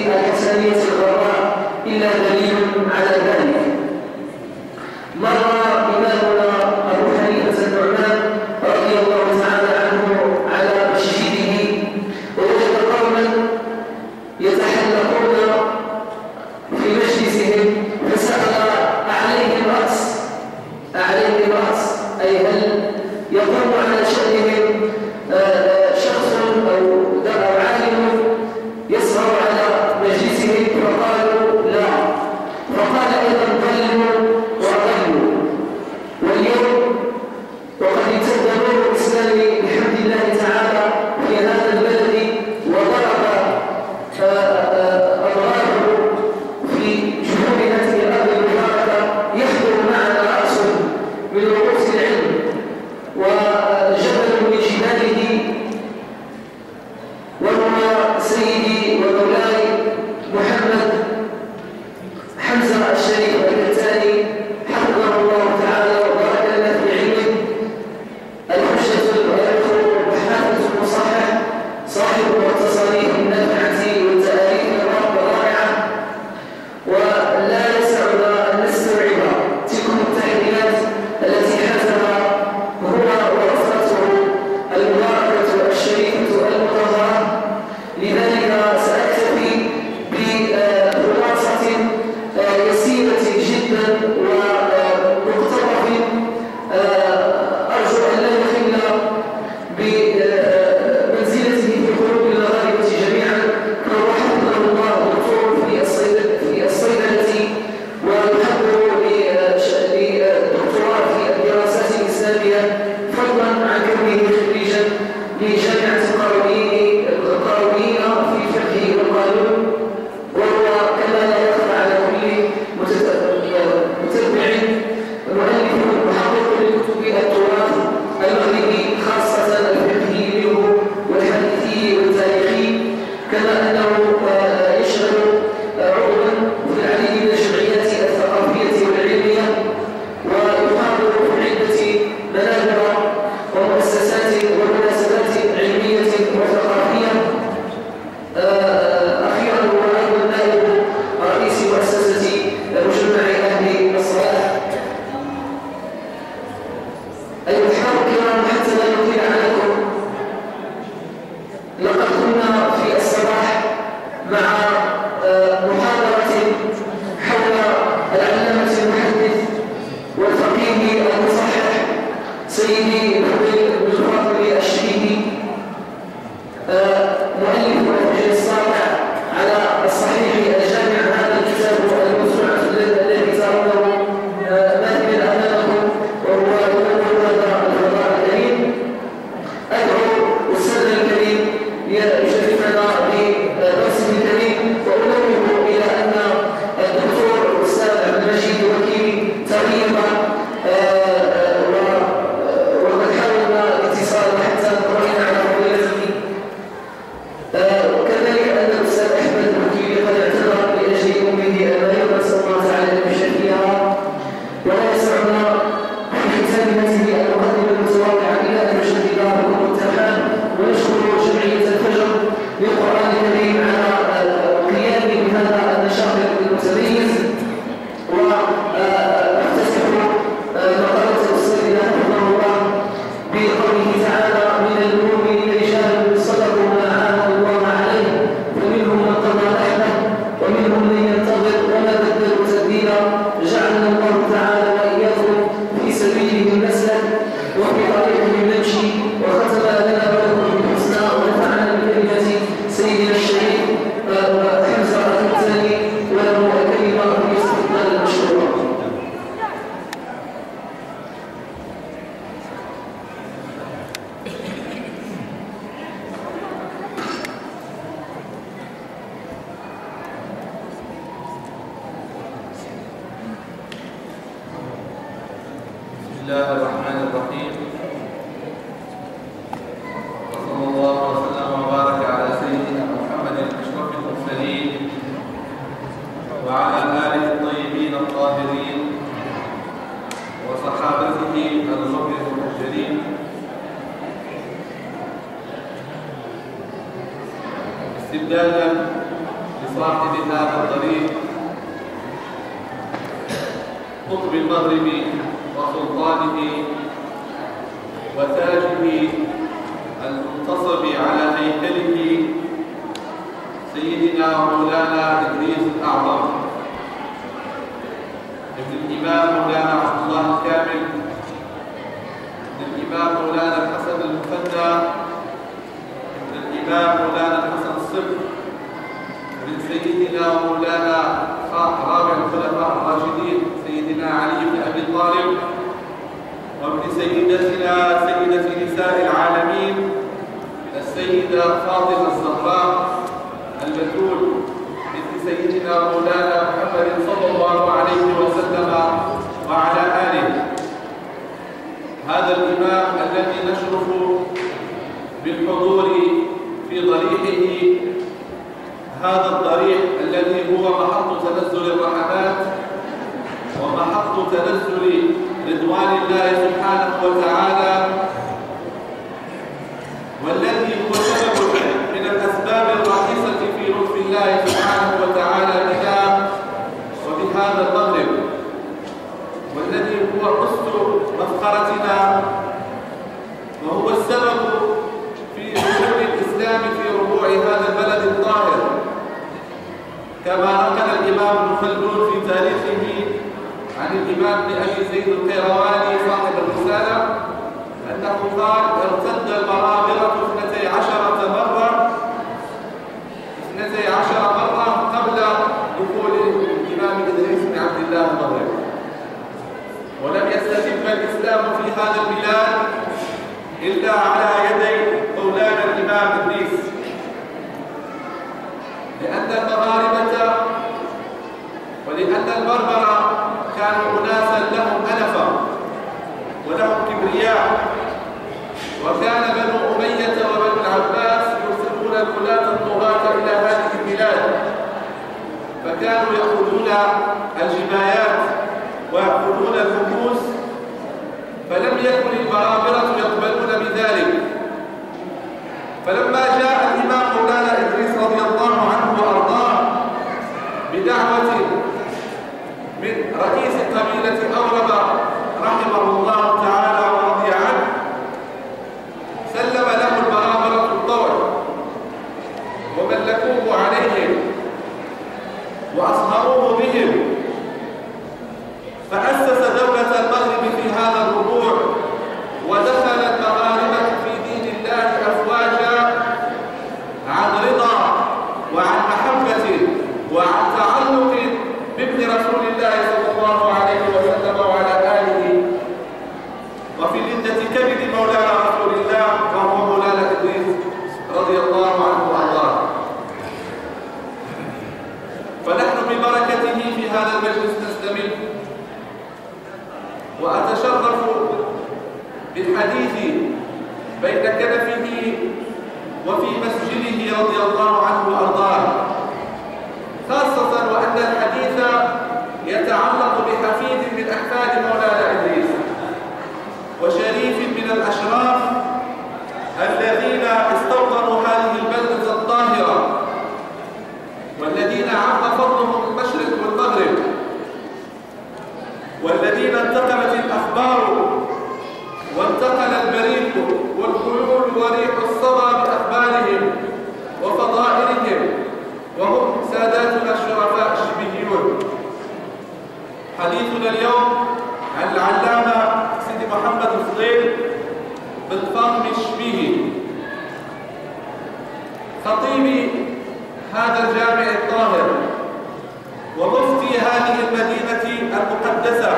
الحسنية الغراء إلا دليل على ذلك. مر إمامنا أبو حنيفة النعمان رضي الله تعالى عنه على مسجده ووجد قوما يتحلقون في مجلسهم فسأل أعليهم رأس أي هل يقوم على شأنهم شخص أو عالم يسهر على مجلسهم فقالوا لا، فقال أيضا ضلوا وأضلوا. واليوم وقد امتد نور الإسلام بحمد الله تعالى في هذا البلد وضرب أضراره في جنوب هذه الأرض المباركة يحضر معنا رأس من رؤوس العلم وجبل من جباله وهو سيدي ومولاي محمد حمزة الشريف الكتاني حفظه الله تعالى وبارك لنا في علمه، الحجة والحافظ المصحح صاحب التصاريف النافعة والتآليف الرائعة، ولا يسعنا أن نستوعب تلكم التحليلات التي حفظها هو ورفقته المباركة الشريفة المطهرة. لذلك سأكتفي بخلاصة يسيرة جدا ومقتطف أرجو أن لا يخل بمنزلته في قلوب المغاربة جميعا، فهو حفظه الله دكتور في الصيدلة ويحضر للدكتوراه في الدراسات الإسلامية فضلا عن كونه خريجا لجامعة القرويين في فقه والقانون، وهو كما لا يخفى على كل متبع مؤلف محقق لكتب التراث المغربي خاصة الفقهي منه والحديثي والتاريخي، كما أنه يشغل عضوا في العديد من الجمعيات الثقافية والعلمية ويحاضر في عدة منابر ومؤسسات ومناسبات علمية وثقافية. أخيرا هو أيضا نائب رئيس مؤسسة مجمع أهل الصلاح. أيها الأحباب الكرام، حتى لا نطيل عليكم، لقد كنا في الصباح مع محاضرة حول العلامة المحدث والفقيه المصحح سيدي الفضيل بن الفاضل الشهيدي مؤلف الوجه السابع على الصحيح الجامع هذا الكتاب الموسوعة الذي ترونه ماثلا أمامكم وهو يقول هذا الفضاء الكريم. أدعو أستاذنا الكريم ليشرفنا بدرسه الكريم وأنوه إلى أن الدكتور الأستاذ عبد المجيد وكيل تغيب وقد حاولنا الاتصال حتى نطمئن على فضيلته، وكذلك أن الأستاذ أحمد الوكيل قد اعتذر لأجل أمه المريضة نسأل الله تعالى أن يشفيها. ولا يسعنا في ختام هذه المقدمة المتواضعة إلى أن نجدد لكم الترحاب ونشكر جمعية الفجر للقرآن الكريم على القيام بهذا النشاط المتميز، ونفتتح مقالة الأستاذ حفظه الله بقوله تعالى: من المؤمنين رجال صدقوا ما عاهدوا الله عليه فمنهم من قضى نحبه ومنهم من ينتظر وما بدلوا تبديلا، جعلنا الله تعالى وإياكم في سبيله المسلك وفي طريقه نمشي، وختم لنا ولكم بالحسنى ونفعنا بكلمة سيدنا الشريف حمزة الكتاني وله الكلمة في استقبال المشروع. بسم الله الرحمن الرحيم، وصلى الله وسلم وبارك على سيدنا محمد أشرف المرسلين وعلى آله الطيبين الطاهرين وصحابته الغر المهجرين. استبدالا لصاحب هذا الطريق قطب المغرب وسلطانه وتاجه المنتصب على هيكله سيدنا مولانا إدريس الأعظم ابن الإمام مولانا عبد الله الكامل، ابن الإمام مولانا الحسن المثنى، ابن الإمام مولانا الحسن الصبر، ابن سيدنا مولانا رابع الخلفاء الراشدين سيدنا علي بن أبي طالب، وابن سيدتنا سيدة نساء العالمين السيدة فاطمة الزهراء البتول بنت سيدنا مولانا محمد صلى الله عليه وسلم وعلى آله. هذا الإمام الذي نشرف بالحضور في ضريحه، هذا الضريح الذي هو محط تنزل الرحمات ومحط تنزل رضوان الله سبحانه وتعالى، والذي هو سبب من الأسباب الرئيسة في لطف الله سبحانه وتعالى بنا وبهذا المغرب، والذي هو قسط مفخرتنا وهو السبب في ظهور الإسلام في ربوع هذا البلد الطاهر، كما نقل الإمام ابن خلدون في تاريخه عن الإمام ابن أبي زيد القيرواني صاحب الرسالة أنه قال: ارتد المرابرة 12 مرة قبل دخول الإمام إدريس بن عبد الله المغرب، ولم يستتب الإسلام في هذا البلاد إلا على يدي مولانا الإمام إدريس، لأن المغاربة ولأن البربرة كانوا أناسا لهم أنفة ولهم كبرياء، وكان بنو أمية وبنو العباس يرسلون الولاة الطغاة إلى هذه البلاد، فكانوا يأخذون الجبايات ويأخذون الفلوس، فلم يكن البرابرة يقبلون بذلك. فلما جاء الإمام مولانا إدريس رضي الله عنه وأرضاه بدعوة من رئيس قبيلة أوربة رحمه الله تعالى ورضي عنه، سلم له البرابرة الطوع وملكوه عليهم وأصهروه بهم، فأسس دولة المغرب في هذا الربوع، ودخل المغاربة في دين الله أفواجا عن رضا وعن محبة وعن تعلق بابن رسول الله صلى الله عليه وسلم وعلى آله، وفي لذة كبد مولانا رسول الله وهو مولانا إدريس رضي الله عنه وأرضاه. فنحن ببركته في هذا المجلس نستمر، وأتشرف بالحديث بين كنفه وفي مسجده رضي الله عنه وأرضاه، خاصة وأن الحديث يتعلق بحفيد من أحفاد مولانا إدريس وشريف من الأشراف الذين استوطنوا هذه البلدة الطاهرة، والذين عم فضلهم المشرق والمغرب، والذين انتقلت الأخبار وانتقل البريق والخيول وريح الصبا بأخبارهم وفضائلهم، وهم ساداتنا الشرفاء الشبيهيون. حديثنا اليوم عن العلامة سيدي محمد الفضيل بن فاطمة الشبيهي، خطيب هذا الجامع الطاهر ومفتي هذه المدينة المقدسة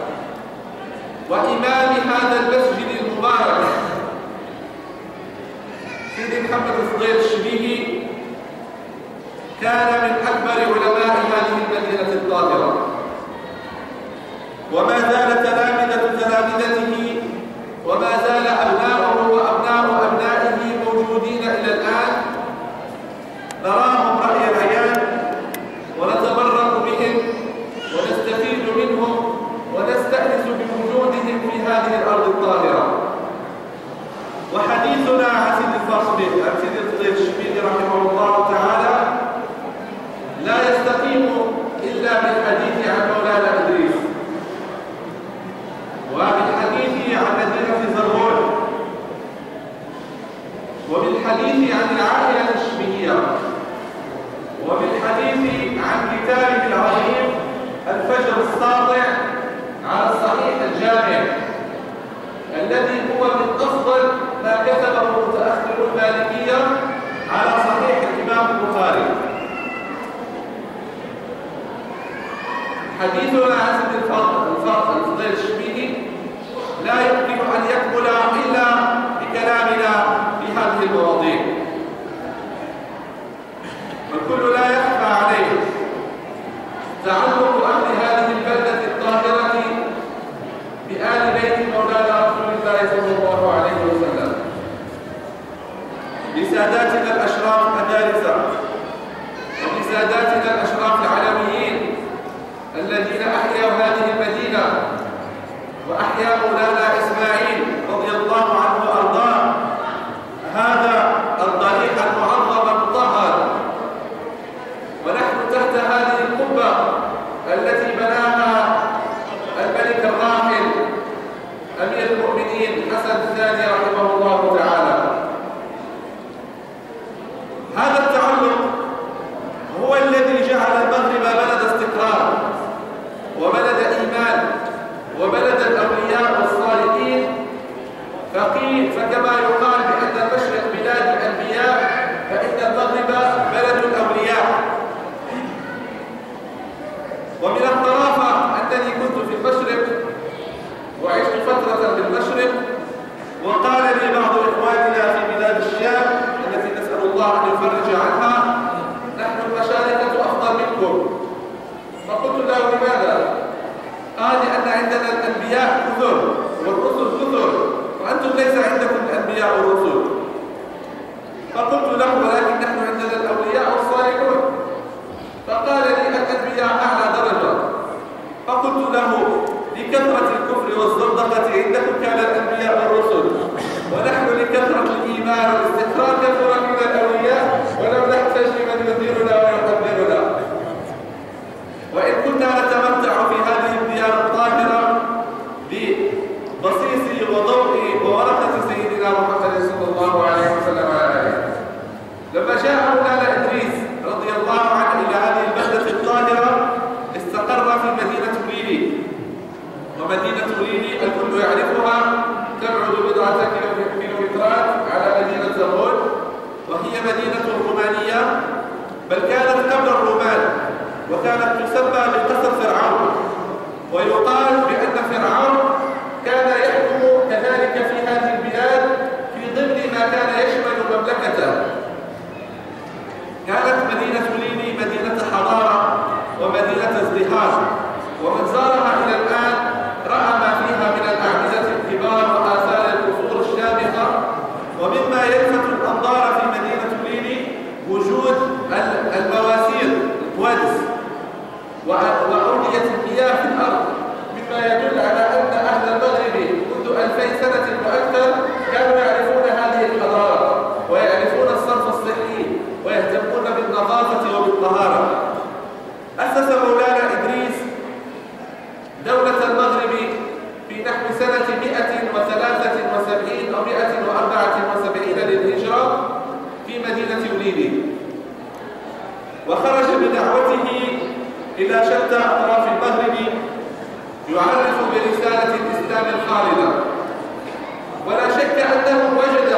وإمام هذا المسجد المبارك. سيدي محمد الفضيل الشبيهي كان من أكبر علماء هذه المدينة الطاهرة، وما زال تلامذته وما زال أبناؤه وأبناء أبنائه موجودين إلى الآن، نراهم رأي العيان ونتبرك بهم ونستفيد منهم ونستأنس بوجودهم في هذه الأرض الطاهرة. وحديثنا عن سيدي الفضيل الشبيهي رحمه الله تعالى بالحديث عن مولانا إدريس، وبالحديث عن مدينة زرغون، وبالحديث عن العائلة الشبيهية، وبالحديث عن كتابه العظيم الفجر الساطع على الصحيح الجامع الذي هو من أفضل ما كتبه متأخر المالكية على صحيح الإمام البخاري. حديثنا عن سيد الفضيل الشبيهي لا يمكن أن يكمل إلا بكلامنا في هذه المواضيع، والكل لا يخفى عليه تعلق أهل هذه البلدة الطاهرة بآل بيت مولانا رسول الله صلى الله عليه وسلم، بساداتنا الأشراف مدارسا، وبساداتنا الأشراف العالميين الذين أحيوا هذه المدينة، وأحيا مولانا إسماعيل رضي الله عنه وأرضاه هذا الضريح المعظم المطهر، ونحن تحت هذه القبة التي بناها الملك الراحل أمير المؤمنين حسن الثاني رحمه الله تعالى. هذا التعلق هو الذي جعل المغرب بلد استقرار وبلد إيمان وبلد الأولياء والصالحين، فكما يقال بأن المشرق بلاد الأنبياء فإن المغرب بلد الأولياء. ومن الطرافة أنني كنت في المشرق وعشت فترة في المشرق، وقال لي بعض إخواننا في بلاد الشام التي نسأل الله أن يفرج عنها: نحن المشارقة أفضل منكم. فقلت له: لماذا؟ قال: لأن عندنا الأنبياء كثر والرسل كثر، وأنتم ليس عندكم الأنبياء والرسل. فقلت له: ولكن نحن عندنا الأولياء والصالحون. فقال لي: الأنبياء أعلى درجة. فقلت له: لكثرة الكفر والزندقة عندكم كان الأنبياء والرسل، ونحن لكثرة الإيمان والاستقرار كثر من الأولياء، ولم نحتاج لمن يديرنا ويقدرنا. وإن كنا نتمتع في هذه الديار الطاهرة ببصيص وضوء وورقة سيدنا محمد صلى الله عليه وسلم على آله. لما جاء مولانا إدريس رضي الله عنه إلى هذه البلدة الطاهرة استقر في مدينة ليلي، ومدينة ليلي الكل يعرفها، تبعد بضعة كيلومترات على مدينة زرغون، وهي مدينة رومانية، بل كانت قبل الرومان، وكانت تسمى بقصر فرعون. ويقال بأن فرعون كان يحكم كذلك في هذه البلاد في ضمن ما كان يشمل مملكته. كانت مدينة ليلي مدينة حضارة ومدينة ازدهار، ومن زارها إلى الآن رأى ما فيها من الأعمدة الكبار وآثار القصور الشامخة. ومما يلفت الأنظار في مدينة ليلي وجود المواسير الكوادس وأودية المياه في الأرض، مما يدل على أن أهل المغرب منذ 2000 سنة وأكثر كانوا يعرفون هذه الحضارة ويعرفون الصرف الصحي ويهتمون بالنظافة وبالطهارة. أسس مولانا إدريس دولة المغرب في نحو سنة 173 أو 174 للهجرة في مدينة ليلي، وخرج بدعوته إلى شتى أطراف المغرب يعرف برسالة الإسلام الخالدة. ولا شك أنه وجد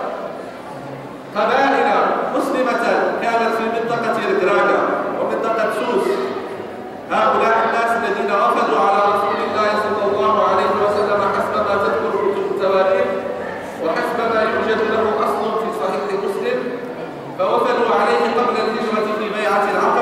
قبائل مسلمة كانت في منطقة ركراكة ومنطقة سوس. هؤلاء الناس الذين وفدوا على رسول الله صلى الله عليه وسلم حسب ما تذكر كتب التواريخ وحسب ما يوجد له أصل في صحيح مسلم، فوفدوا عليه قبل الهجرة في بيعة العقبة